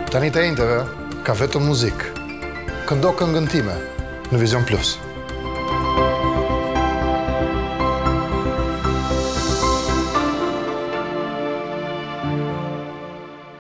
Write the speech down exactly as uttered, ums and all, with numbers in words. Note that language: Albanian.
Tani të ejnëteve ka vetëm muzikë. Këndo këngën time në Vizion Plus.